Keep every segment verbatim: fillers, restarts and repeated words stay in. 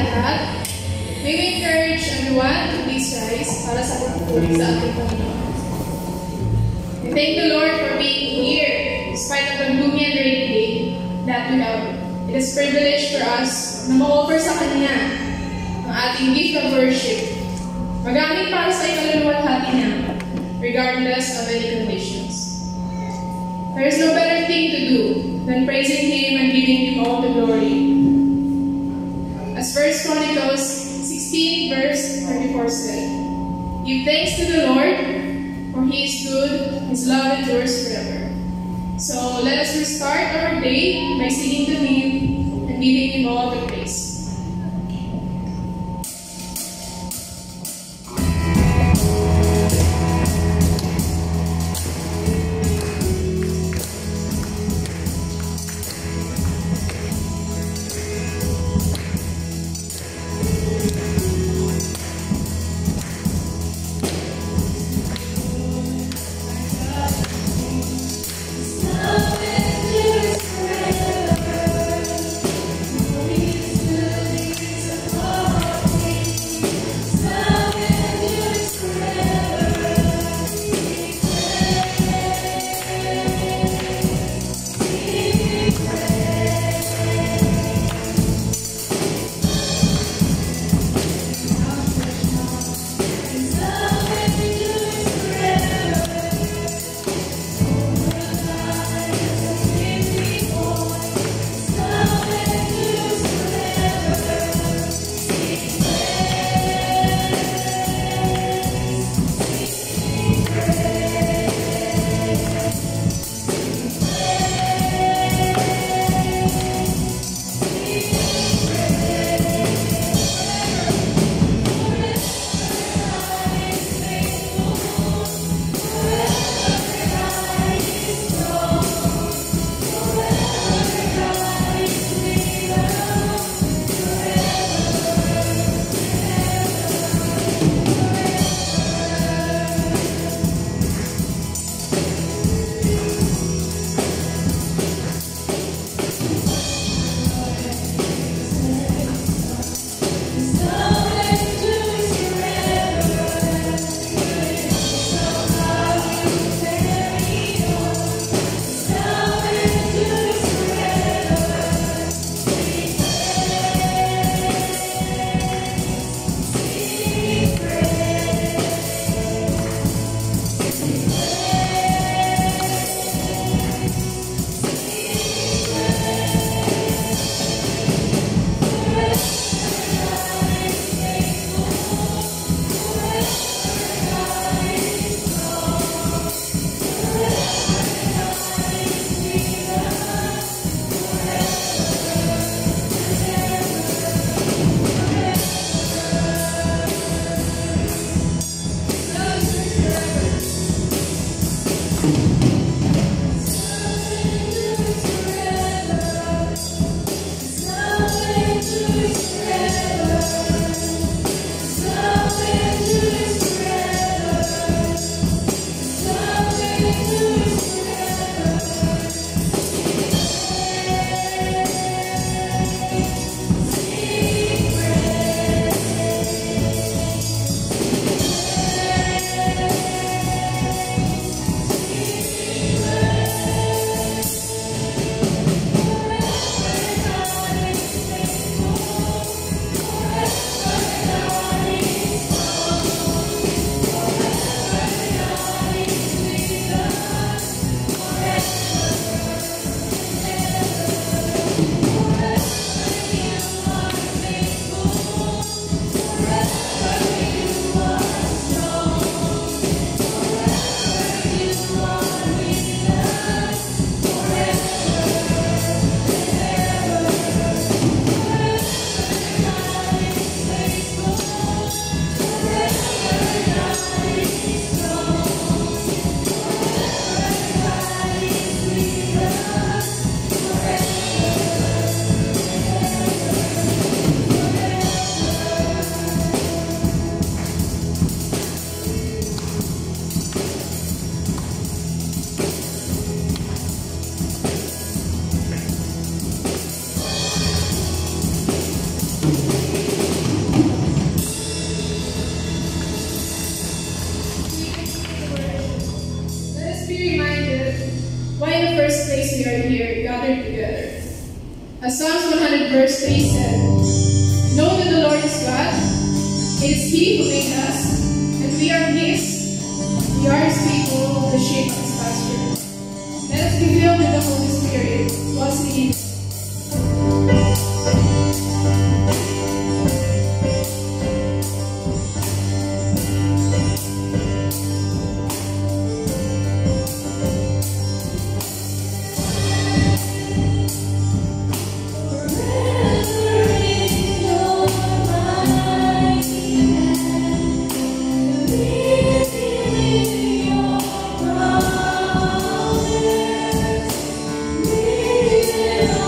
lahat. May we encourage everyone to please rise para sa pagpupuri sa ating Panginoon. We thank the Lord for being here despite of the gloomy and rainy day that we have. It is a privilege for us na ma-offer sa Kanya ang ating gift of worship. Magamit para sa ikaluluwalhati niya regardless of any conditions. There is no better thing to do than praising Him and giving Him all the glory. As First Chronicles sixteen verse thirty-four said, "Give thanks to the Lord, for He is good, His love endures forever." So let us restart our day by singing to Him and giving Him all the praise. Love endures forever. place we are here, gathered together. As Psalms one hundred verse three said, "Know that the Lord is God. It is He who made us, and we are His. We are His people, the sheep of His pasture." Let us be filled with the Holy Spirit while singing. Yeah.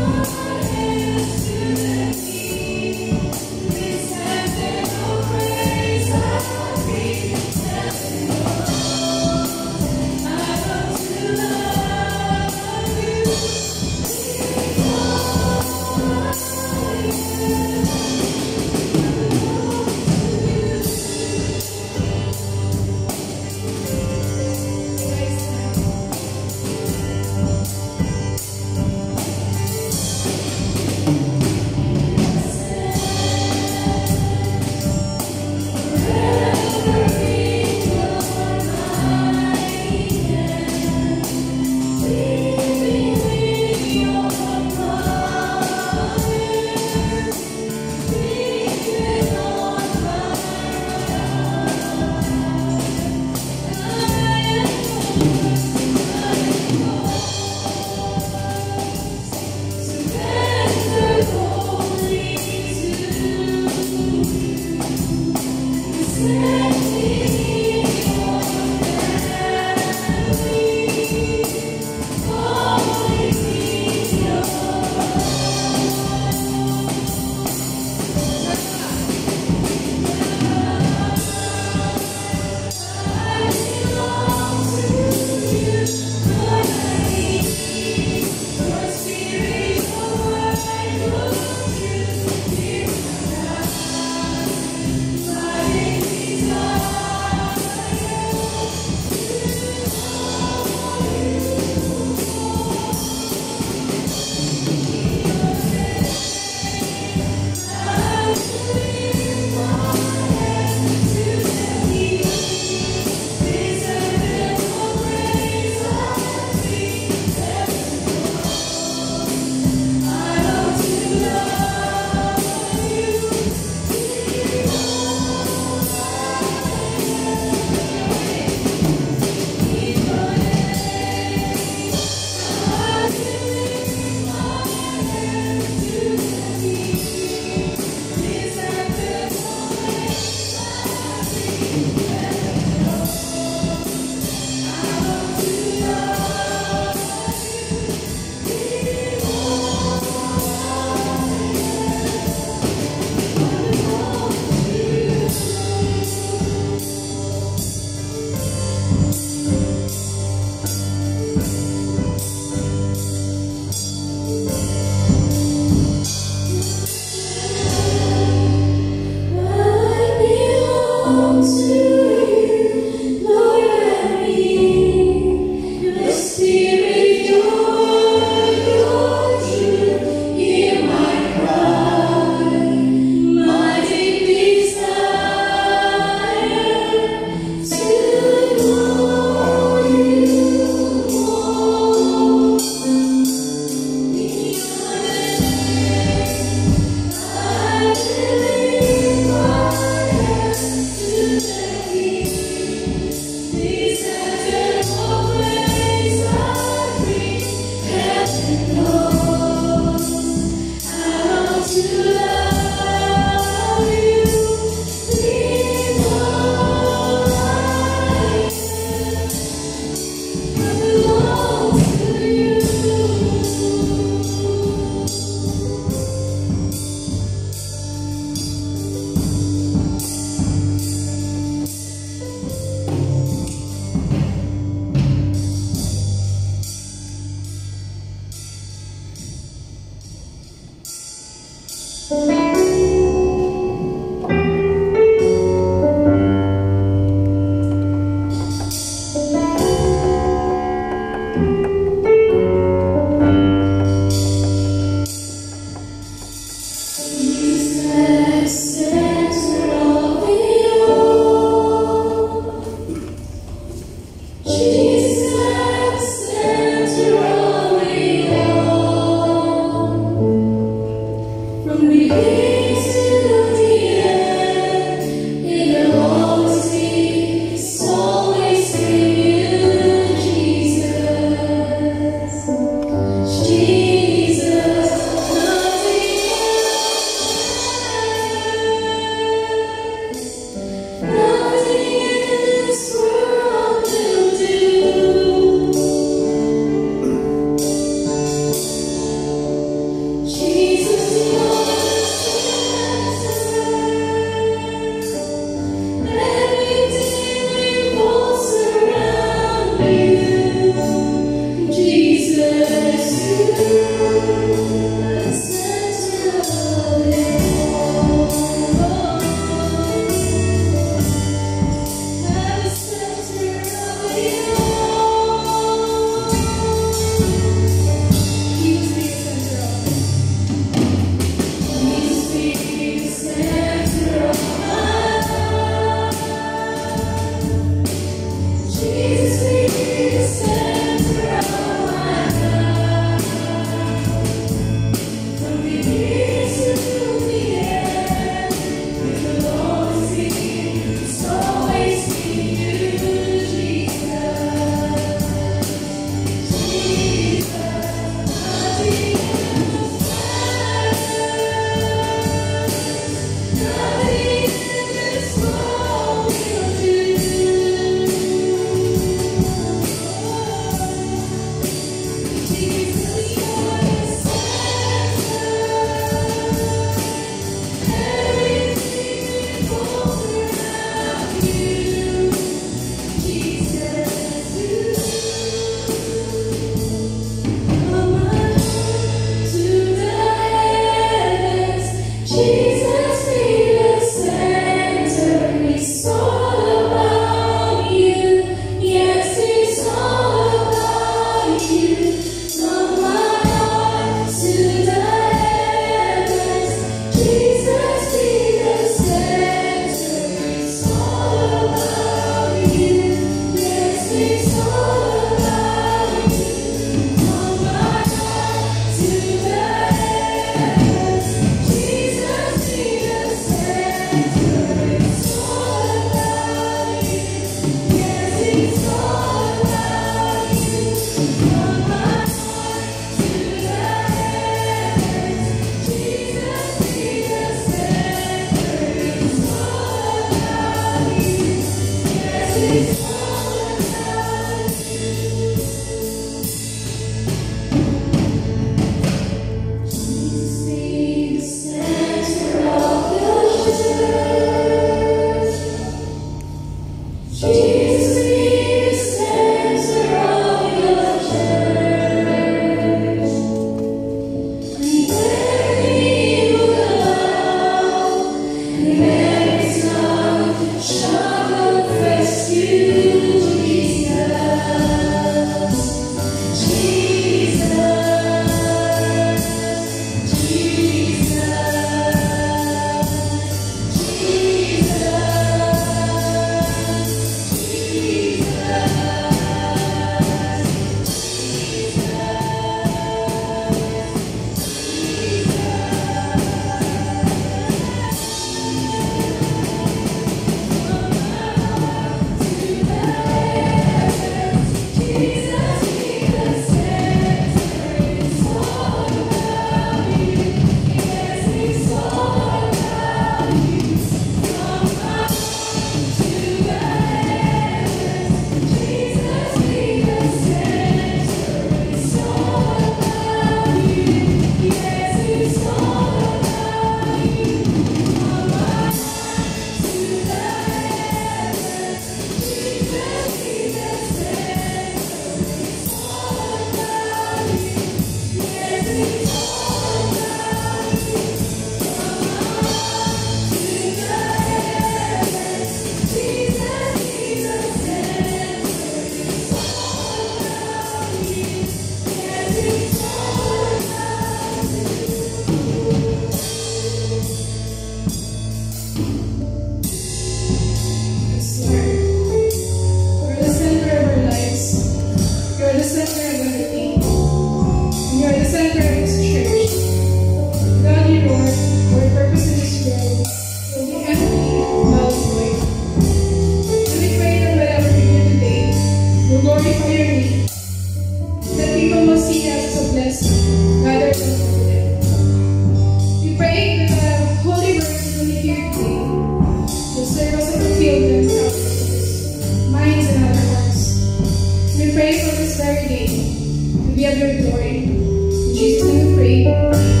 give your glory. In Jesus' name we pray.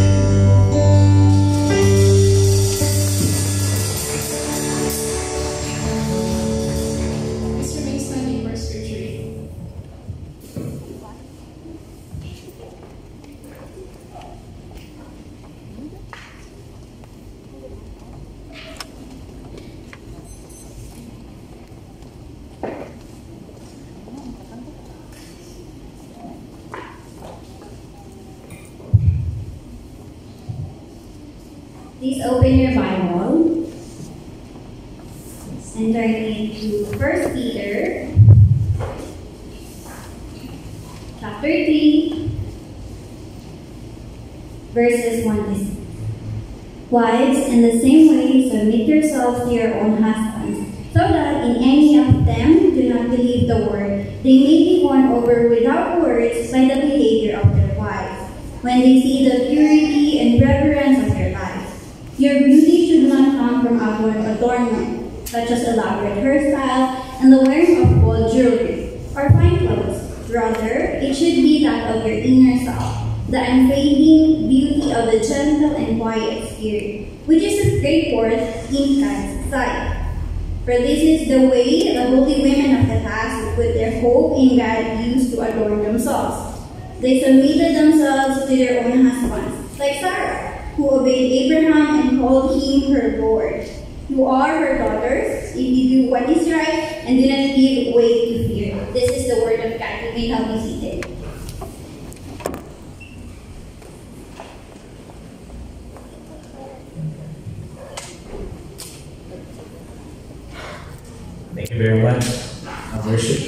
Please open your Bible and turn it to First Peter chapter three, verses one to six. Wives, in the same way, submit yourselves to your own husbands, so that in any of them do not believe the word, they may be won over without words by the behavior of their wives, when they see the purity and reverence of your lives. Your beauty should not come from outward adornment, such as elaborate hairstyle and the wearing of gold jewelry or fine clothes. Rather, it should be that of your inner self, the unfading beauty of the gentle and quiet spirit, which is of great worth in God's sight. For this is the way the holy women of the past who put their hope in God used to adorn themselves. They submitted themselves to their own husbands, like Sarah, who obeyed Abraham and called him her Lord. You are her daughters if you do what is right and do not give way to fear. This is the word of God. You may now be seated. Thank you very much. Worship.